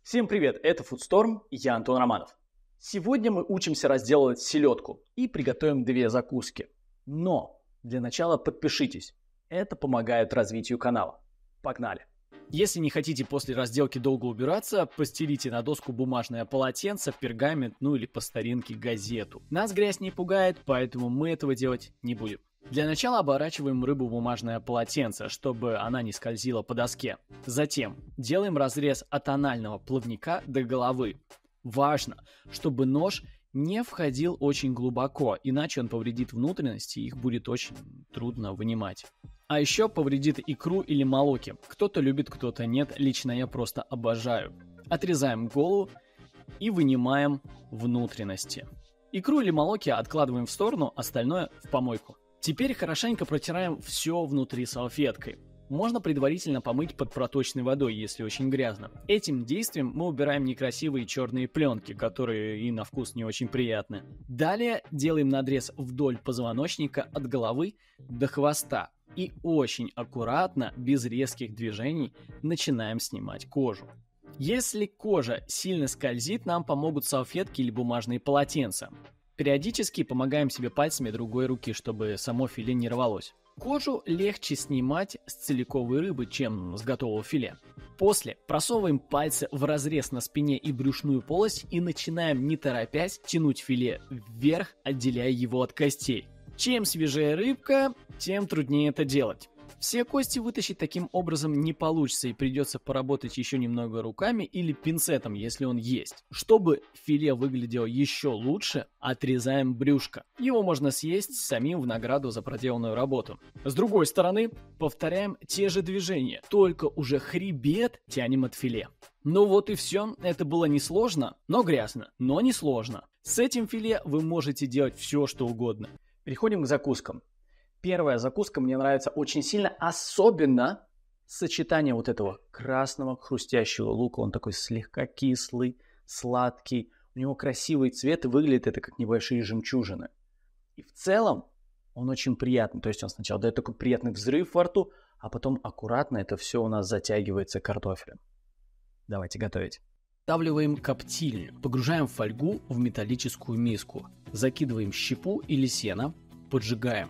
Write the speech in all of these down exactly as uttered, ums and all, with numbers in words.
Всем привет, это Foodstorm, я Антон Романов. Сегодня мы учимся разделывать селедку и приготовим две закуски. Но для начала подпишитесь, это помогает развитию канала. Погнали! Если не хотите после разделки долго убираться, постелите на доску бумажное полотенце, пергамент, ну или по старинке газету. Нас грязь не пугает, поэтому мы этого делать не будем. Для начала оборачиваем рыбу в бумажное полотенце, чтобы она не скользила по доске. Затем делаем разрез от анального плавника до головы. Важно, чтобы нож не входил очень глубоко, иначе он повредит внутренности, и их будет очень трудно вынимать. А еще повредит икру или молоки. Кто-то любит, кто-то нет, лично я просто обожаю. Отрезаем голову и вынимаем внутренности. Икру или молоки откладываем в сторону, остальное в помойку. Теперь хорошенько протираем все внутри салфеткой. Можно предварительно помыть под проточной водой, если очень грязно. Этим действием мы убираем некрасивые черные пленки, которые и на вкус не очень приятны. Далее делаем надрез вдоль позвоночника от головы до хвоста. И очень аккуратно, без резких движений, начинаем снимать кожу. Если кожа сильно скользит, нам помогут салфетки или бумажные полотенца. Периодически помогаем себе пальцами другой руки, чтобы само филе не рвалось. Кожу легче снимать с целиковой рыбы, чем с готового филе. После просовываем пальцы в разрез на спине и брюшную полость и начинаем, не торопясь, тянуть филе вверх, отделяя его от костей. Чем свежее рыбка, тем труднее это делать. Все кости вытащить таким образом не получится, и придется поработать еще немного руками или пинцетом, если он есть. Чтобы филе выглядело еще лучше, отрезаем брюшко. Его можно съесть самим в награду за проделанную работу. С другой стороны, повторяем те же движения, только уже хребет тянем от филе. Ну вот и все. Это было несложно, но грязно, но не сложно. С этим филе вы можете делать все, что угодно. Переходим к закускам. Первая закуска мне нравится очень сильно, особенно сочетание вот этого красного хрустящего лука. Он такой слегка кислый, сладкий. У него красивый цвет и выглядит это как небольшие жемчужины. И в целом он очень приятный. То есть он сначала дает такой приятный взрыв во рту, а потом аккуратно это все у нас затягивается картофелем. Давайте готовить. Вставляем коптильню, погружаем фольгу в металлическую миску, закидываем щепу или сено, поджигаем.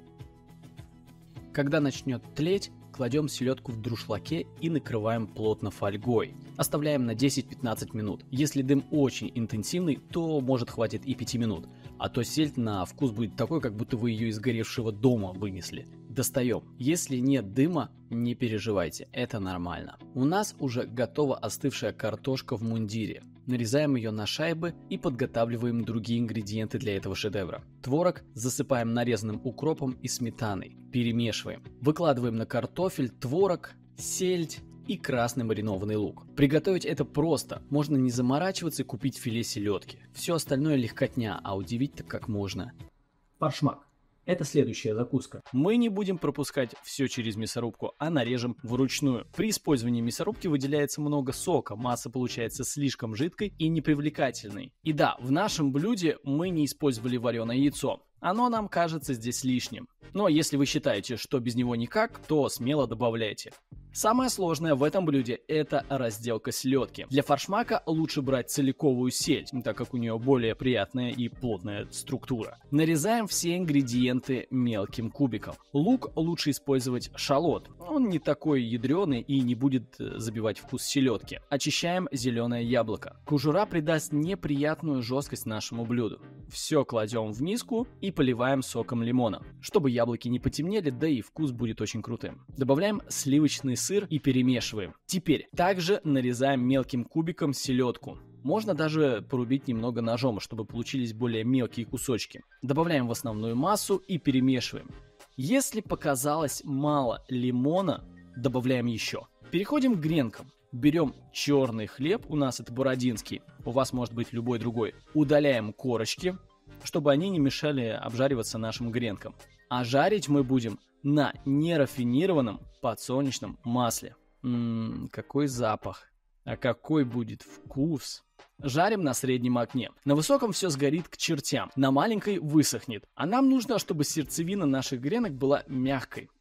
Когда начнет тлеть, кладем селедку в друшлаке и накрываем плотно фольгой. Оставляем на десять-пятнадцать минут. Если дым очень интенсивный, то может хватит и пяти минут. А то сельдь на вкус будет такой, как будто вы ее из горевшего дома вынесли. Достаем. Если нет дыма, не переживайте, это нормально. У нас уже готова остывшая картошка в мундире. Нарезаем ее на шайбы и подготавливаем другие ингредиенты для этого шедевра. Творог засыпаем нарезанным укропом и сметаной. Перемешиваем. Выкладываем на картофель творог, сельдь и красный маринованный лук. Приготовить это просто. Можно не заморачиваться и купить филе селедки. Все остальное легкотня, а удивить-то как можно. Форшмак. Это следующая закуска. Мы не будем пропускать все через мясорубку, а нарежем вручную. При использовании мясорубки выделяется много сока, масса получается слишком жидкой и непривлекательной. И да, в нашем блюде мы не использовали вареное яйцо. Оно нам кажется здесь лишним. Но если вы считаете, что без него никак, то смело добавляйте. Самое сложное в этом блюде – это разделка селедки. Для форшмака лучше брать целиковую сельдь, так как у нее более приятная и плотная структура. Нарезаем все ингредиенты мелким кубиком. Лук лучше использовать шалот. Он не такой ядреный и не будет забивать вкус селедки. Очищаем зеленое яблоко. Кожура придаст неприятную жесткость нашему блюду. Все кладем в миску и поливаем соком лимона, чтобы яблоки не потемнели, да и вкус будет очень крутым. Добавляем сливочный сыр и перемешиваем. Теперь также нарезаем мелким кубиком селедку. Можно даже порубить немного ножом, чтобы получились более мелкие кусочки. Добавляем в основную массу и перемешиваем. Если показалось мало лимона, добавляем еще. Переходим к гренкам. Берем черный хлеб, у нас это бородинский, у вас может быть любой другой. Удаляем корочки, чтобы они не мешали обжариваться нашим гренкам. А жарить мы будем на нерафинированном подсолнечном масле. Ммм, какой запах. А какой будет вкус. Жарим на среднем огне. На высоком все сгорит к чертям, на маленькой высохнет. А нам нужно, чтобы сердцевина наших гренок была мягкой.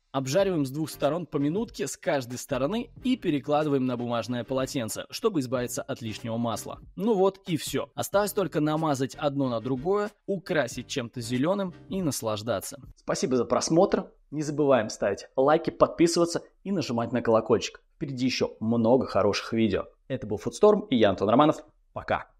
Обжариваем с двух сторон по минутке с каждой стороны и перекладываем на бумажное полотенце, чтобы избавиться от лишнего масла. Ну вот и все. Осталось только намазать одно на другое, украсить чем-то зеленым и наслаждаться. Спасибо за просмотр. Не забываем ставить лайки, подписываться и нажимать на колокольчик. Впереди еще много хороших видео. Это был Фудсторм и я, Антон Романов. Пока.